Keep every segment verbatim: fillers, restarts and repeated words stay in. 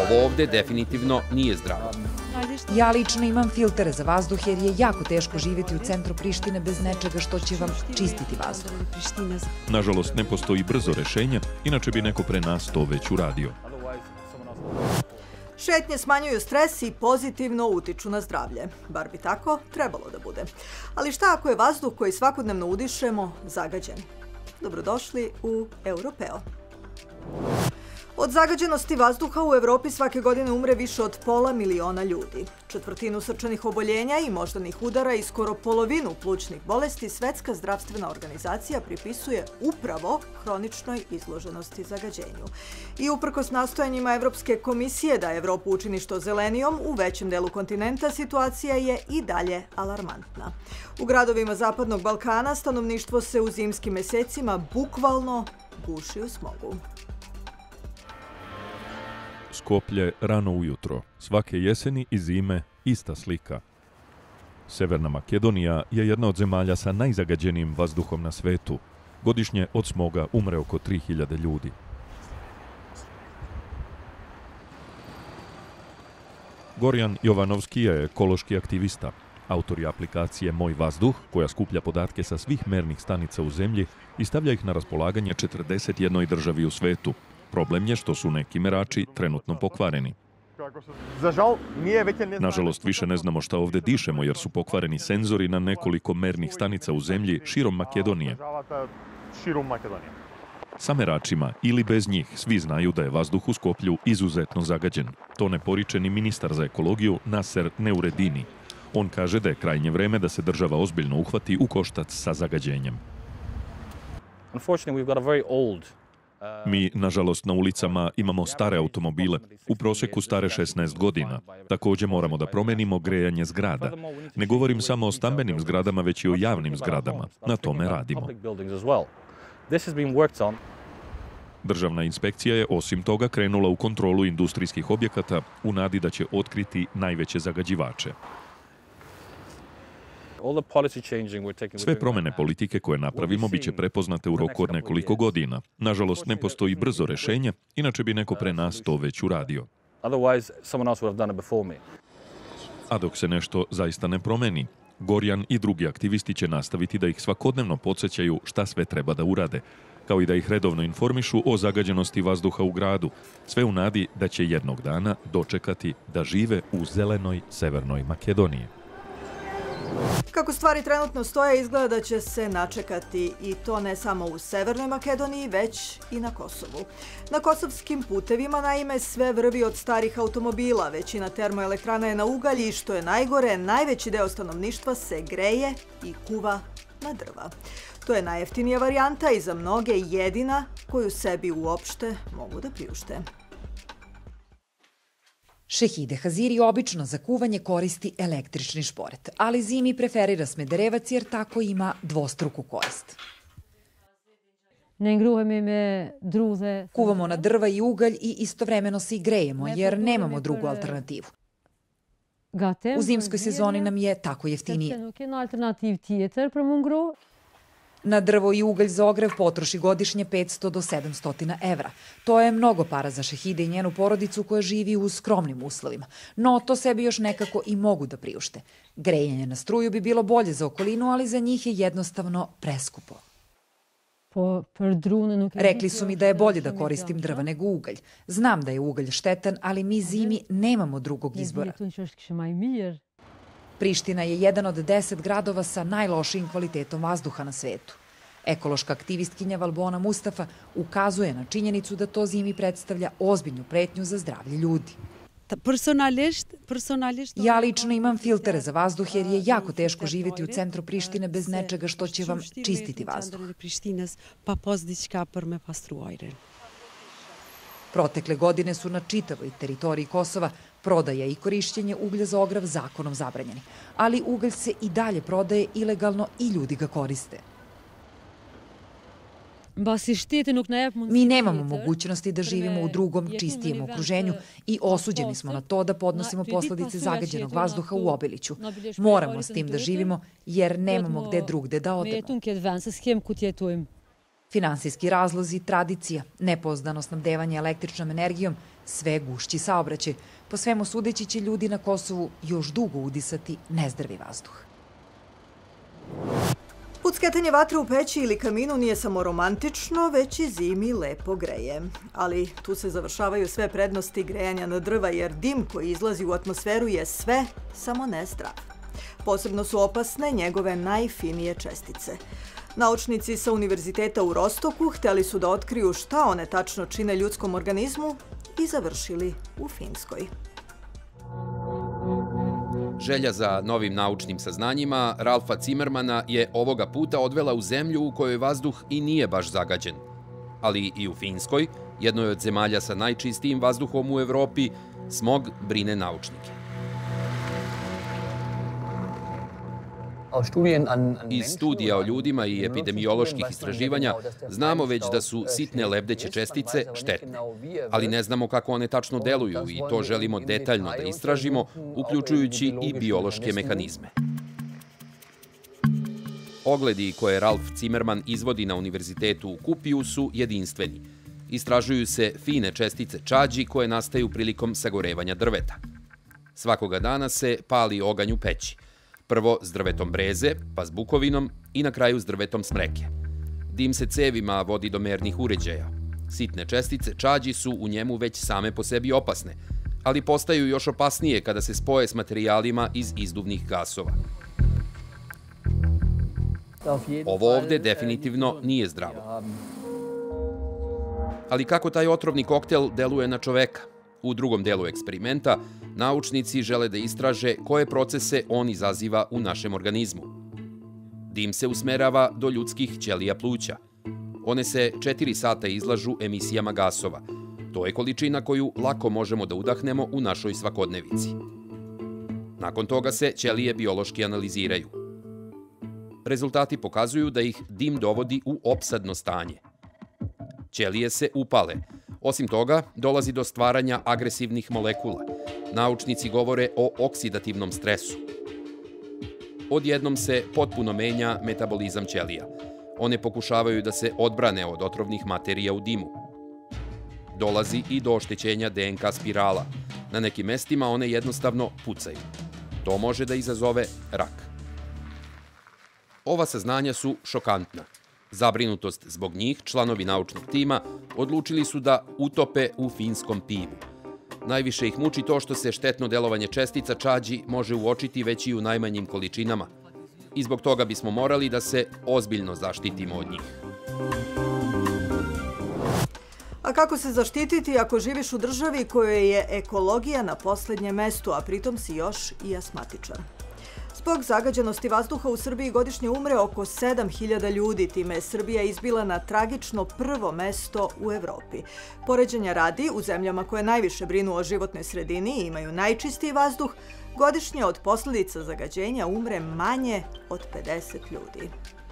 ovo ovde definitivno nije zdravo. Ja lično imam filtere za vazduh jer je jako teško živjeti u centru Prištine bez nečega što će vam čistiti vazduh. Nažalost, ne postoji brzo rešenje, inače bi neko pre nas to već uradio. Šetnje smanjuju stres i pozitivno utiču na zdravlje. Bar bi tako trebalo da bude. Ali šta ako je vazduh koji svakodnevno udišemo zagađen? Dobrodošli u Europeo. Od zagađenosti vazduha u Evropi svake godine umre više od pola miliona ljudi. Četvrtinu srčanih oboljenja i moždanih udara i skoro polovinu plućnih bolesti Svetska zdravstvena organizacija pripisuje upravo hroničnoj izloženosti zagađenju. I uprkos nastojanjima Evropske komisije da Evropu učini što zelenijom, u većem delu kontinenta situacija je i dalje alarmantna. U gradovima Zapadnog Balkana stanovništvo se u zimskim mesecima bukvalno guši u smogu. Skoplje rano ujutro. Svake jeseni i zime ista slika. Severna Makedonija je jedna od zemalja sa najzagađenijim vazduhom na svetu. Godišnje od smoga umre oko tri hiljade ljudi. Gorjan Jovanovski je ekološki aktivista. Autor je aplikacije Moj vazduh, koja skuplja podatke sa svih mernih stanica u zemlji i stavlja ih na raspolaganje četrdeset jednoj državi u svetu. Problem je što su neki merači trenutno pokvareni. Nažalost, više ne znamo šta ovdje dišemo jer su pokvareni senzori na nekoliko mernih stanica u zemlji širom Makedonije. Sa meračima ili bez njih svi znaju da je vazduh u Skoplju izuzetno zagađen. To ne poriče ni ministar za ekologiju Naser Neuredini. On kaže da je krajnje vreme da se država ozbiljno uhvati u koštac sa zagađenjem. Mi, nažalost, na ulicama imamo stare automobile, u prosjeku stare šesnaest godina. Također moramo da promenimo grejanje zgrada. Ne govorim samo o stambenim zgradama, već i o javnim zgradama. Na tome radimo. Državna inspekcija je osim toga krenula u kontrolu industrijskih objekata u nadi da će otkriti najveće zagađivače. Sve promjene politike koje napravimo bit će prepoznate u roku od nekoliko godina. Nažalost, ne postoji brzo rešenje, inače bi neko pre nas to već uradio. A dok se nešto zaista ne promeni, Gorjan i drugi aktivisti će nastaviti da ih svakodnevno podsjećaju šta sve treba da urade, kao i da ih redovno informišu o zagađenosti vazduha u gradu, sve u nadi da će jednog dana dočekati da žive u zelenoj Severnoj Makedoniji. Kako stvari trenutno stoje, izgleda da će se načekati i to ne samo u Severnoj Makedoniji, već i na Kosovu. Na kosovskim putevima, naime, sve vrvi od starih automobila, većina termoelektrana je na ugalj i, što je najgore, najveći deo stanovništva se greje i kuva na drva. To je najjeftinija varijanta i za mnoge jedina koju sebi uopšte mogu da priušte. Šehide Haziri obično za kuvanje koristi električni šporet, ali zimi preferira smederevac jer tako ima dvostruku korist. Kuvamo na drva i ugalj i istovremeno se i grejemo jer nemamo drugu alternativu. U zimskoj sezoni nam je tako jeftinije. Na drvo i ugalj za ogrev potroši godišnje petsto do sedamsto evra. To je mnogo para za Šehide i njenu porodicu koja živi u skromnim uslovima. No, to sebi još nekako i mogu da priušte. Grejanje na struju bi bilo bolje za okolinu, ali za njih je jednostavno preskupo. Rekli su mi da je bolje da koristim drva nego ugalj. Znam da je ugalj štetan, ali mi zimi nemamo drugog izbora. Priština je jedan od deset gradova sa najlošijim kvalitetom vazduha na svetu. Ekološka aktivistkinja Valbona Mustafa ukazuje na činjenicu da to zimi predstavlja ozbiljnu pretnju za zdravlje ljudi. Ja lično imam filtere za vazduh jer je jako teško živjeti u centru Prištine bez nečega što će vam čistiti vazduh. Protekle godine su na čitavoj teritoriji Kosova prodaja i korišćenje uglja za ogrev zakonom zabranjeni, ali ugalj se i dalje prodaje ilegalno i ljudi ga koriste. Mi nemamo mogućnosti da živimo u drugom, čistijem okruženju i osuđeni smo na to da podnosimo posledice zagađenog vazduha u obiliću. Moramo s tim da živimo jer nemamo gde drugde da odemo. Finansijski razlozi, tradicija, nepouzdano snabdevanje električnom energijom, sve gušći saobraćaj. Po svemu sudeći će ljudi na Kosovu još dugo udisati nezdravi vazduh. Pucketanje vatre u peći ili kaminu nije samo romantično, već i zimi lepo greje. Ali tu se završavaju sve prednosti grejanja na drva, jer dim koji izlazi u atmosferu je sve, samo ne zdrav. Posebno su opasne njegove najfinije čestice. Naučnici sa Univerziteta u Rostoku hteli su da otkriju šta one tačno čine ljudskom organizmu i završili u Finskoj. Želja za novim naučnim saznanjima Ralfa Zimmermana je ovoga puta odvela u zemlju u kojoj vazduh i nije baš zagađen. Ali i u Finskoj, jednoj od zemalja sa najčistijim vazduhom u Evropi, smog brine naučnike. Iz studija o ljudima i epidemioloških istraživanja znamo već da su sitne lebdeće čestice štetne, ali ne znamo kako one tačno deluju i to želimo detaljno da istražimo, uključujući i biološke mehanizme. Ogledi koje Ralf Zimmerman izvodi na Univerzitetu u Kupiju su jedinstveni. Istražuju se fine čestice čađi koje nastaju prilikom sagorevanja drveta. Svakoga dana se pali oganj u peći. Prvo s drvetom breze, pa s bukovinom i na kraju s drvetom smreke. Dim se cevima vodi do mernih uređaja. Sitne čestice čađi su u njemu već same po sebi opasne, ali postaju još opasnije kada se spoje s materijalima iz izduvnih gasova. Ovo ovde definitivno nije zdravo. Ali kako taj otrovni koktel deluje na čoveka? U drugom delu eksperimenta, naučnici žele da istraže koje procese on izaziva u našem organizmu. Dim se usmerava do ljudskih ćelija pluća. One se četiri sata izlažu emisijama gasova. To je količina koju lako možemo da udahnemo u našoj svakodnevici. Nakon toga se ćelije biološki analiziraju. Rezultati pokazuju da ih dim dovodi u opsadno stanje. Ćelije se upale. Osim toga, dolazi do stvaranja agresivnih molekula. Naučnici govore o oksidativnom stresu. Odjednom se potpuno menja metabolizam ćelija. One pokušavaju da se odbrane od otrovnih materija u dimu. Dolazi i do oštećenja D N K spirala. Na nekim mestima one jednostavno pucaju. To može da izazove rak. Ova saznanja su šokantna. Zabrinutost zbog njih, članovi naučnog tima odlučili su da utope u finskom pivu. Najviše ih muči to što se štetno delovanje čestica čađi može uočiti već i u najmanjim količinama. I zbog toga bismo morali da se ozbiljno zaštitimo od njih. A kako se zaštititi ako živiš u državi kojoj je ekologija na poslednjem mestu, a pritom si još i asmatičan? Zbog zagađenosti vazduha u Srbiji godišnje umre oko sedam hiljada ljudi, time je Srbija izbila na tragično prvo mesto u Evropi. Poređenja radi, u zemljama koje najviše brinu o životnoj sredini i imaju najčistiji vazduh, godišnje od posledica zagađenja umre manje od pedeset ljudi.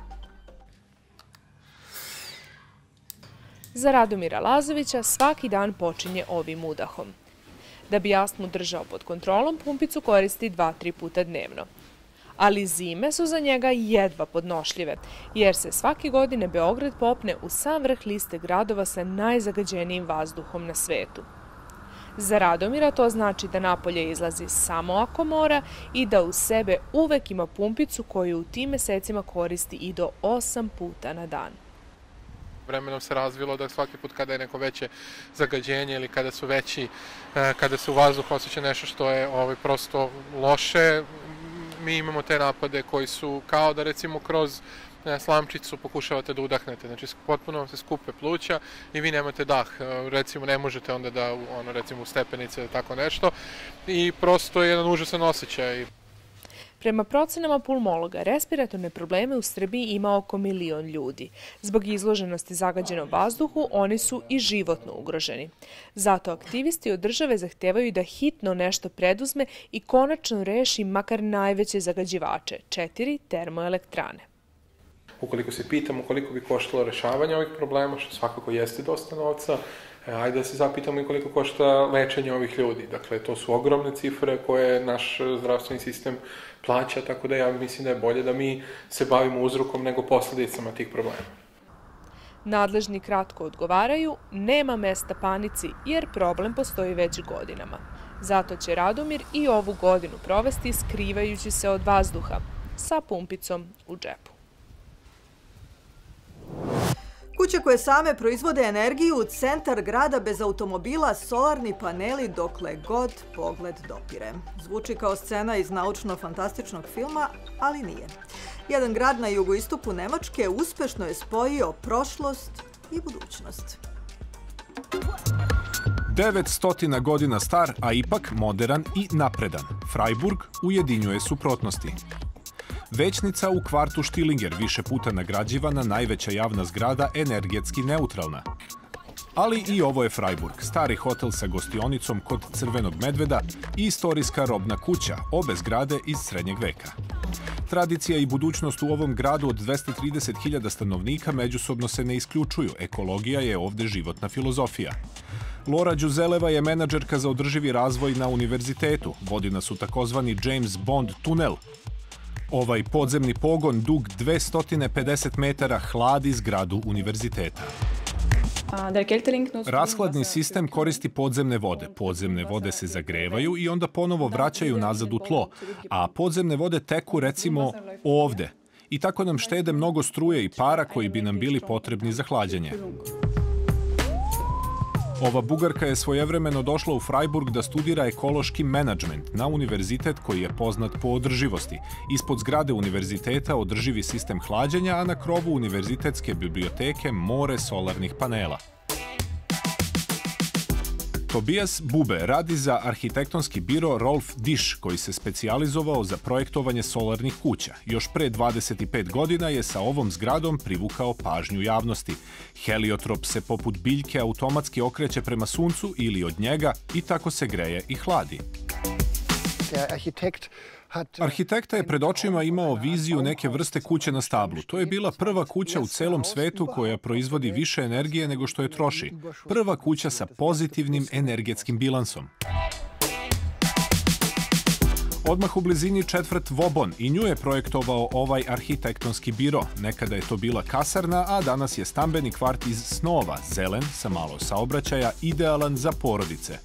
Za Radomira Lazovića svaki dan počinje ovim udahom. Da bi astmu držao pod kontrolom, pumpicu koristi dva tri puta dnevno. Ali zime su za njega jedva podnošljive, jer se svake godine Beograd popne u sam vrh liste gradova sa najzagađenijim vazduhom na svetu. Za Radomira to znači da napolje izlazi samo ako mora i da uz sebe uvek ima pumpicu koju u tim mesecima koristi i do osam puta na dan. Vremenom se razvilo da svaki put kada je neko veće zagađenje ili kada su veći, kada se u vazduhu osjeća nešto što je ovaj, prosto loše, mi imamo te napade koji su kao da recimo kroz slamčicu pokušavate da udahnete, znači potpuno vam se skupe pluća i vi nemate dah, recimo ne možete onda da, ono, recimo u stepenice ili tako nešto i prosto je jedan užasan osjećaj. Prema procenama pulmologa, respiratorne probleme u Srbiji ima oko milion ljudi. Zbog izloženosti zagađenom vazduhu, oni su i životno ugroženi. Zato aktivisti od države zahtevaju da hitno nešto preduzme i konačno reši makar najveće zagađivače, četiri termoelektrane. Ukoliko se pitamo koliko bi koštalo rešavanje ovih problema, što svakako jeste dosta novca, ajde da se zapitamo i koliko košta lečenje ovih ljudi. Dakle, to su ogromne cifre koje naš zdravstveni sistem plaća, tako da ja mislim da je bolje da mi se bavimo uzrokom nego posledicama tih problema. Nadležni kratko odgovaraju, nema mesta panici jer problem postoji već godinama. Zato će Radomir i ovu godinu provesti skrivajući se od vazduha, sa pumpicom u džepu. Kuće koje same proizvode energiju, centar grada bez automobila, solarni paneli dokle god pogled dopire. Zvuči kao scena iz naučno-fantastičnog filma, ali nije. Jedan grad na jugoistoku Nemačke uspešno je spojio prošlost i budućnost. devetsto godina star, a ipak modern i napredan. Freiburg ujedinjuje suprotnosti. Većnica u kvartu Štilinger, više puta nagrađivana, najveća javna zgrada, energetski neutralna. Ali i ovo je Freiburg, stari hotel sa gostionicom kod Crvenog medveda i istorijska robna kuća, obe zgrade iz srednjeg veka. Tradicija i budućnost u ovom gradu od dvesta trideset hiljada stanovnika međusobno se ne isključuju. Ekologija je ovde životna filozofija. Lora Đuzeleva je menadžerka za održivi razvoj na univerzitetu. Vodi nas u takozvani James Bond tunel. Ovaj podzemni pogon, dug dvesta pedeset metara, hladi zgradu univerziteta. Rashladni sistem koristi podzemne vode. Podzemne vode se zagrevaju i onda ponovo vraćaju nazad u tlo, a podzemne vode teku recimo ovde. I tako nam štede mnogo struje i para koji bi nam bili potrebni za hlađenje. Ova Bugarka je svojevremeno došla u Freiburg da studira ekološki menadžment na univerzitet koji je poznat po održivosti. Ispod zgrade univerziteta održivi sistem hlađenja, a na krovu univerzitetske biblioteke more solarnih panela. Tobias Bube radi za arhitektonski biro Rolf Disch, koji se specijalizovao za projektovanje solarnih kuća. Još pre dvadeset pet godina je sa ovom zgradom privukao pažnju javnosti. Heliotrop se poput biljke automatski okreće prema suncu ili od njega i tako se greje i hladi. Arhitekta je pred očima imao viziju neke vrste kuće na stablu. To je bila prva kuća u celom svetu koja proizvodi više energije nego što je troši. Prva kuća sa pozitivnim energetskim bilansom. Odmah u blizini četvrt Vobon, i nju je projektovao ovaj arhitektonski biro. Nekada je to bila kasarna, a danas je stambeni kvart iz snova, zelen, sa malo saobraćaja, idealan za porodice.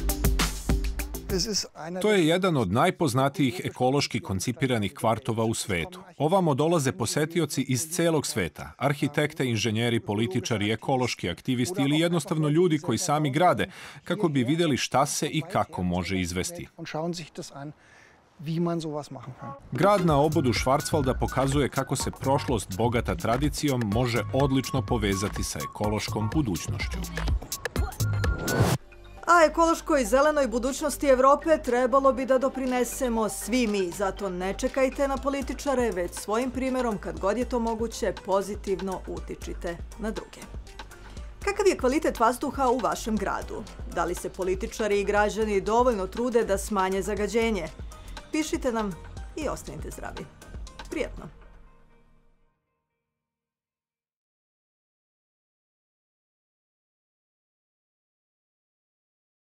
To je jedan od najpoznatijih ekološki koncipiranih kvartova u svetu. Ovamo dolaze posetioci iz celog sveta, arhitekte, inženjeri, političari, ekološki aktivisti ili jednostavno ljudi koji sami grade, kako bi vidjeli šta se i kako može izvesti. Grad na obodu Schwarzwalda pokazuje kako se prošlost bogata tradicijom može odlično povezati sa ekološkom budućnošću. A ekološkoj i zelenoj budućnosti Evrope trebalo bi da doprinesemo svi mi. Zato ne čekajte na političare, već svojim primjerom, kad god je to moguće, pozitivno utičite na druge. Kakav je kvalitet vazduha u vašem gradu? Da li se političari i građani dovoljno trude da smanje zagađenje? Pišite nam i ostanite zdravi. Prijetno!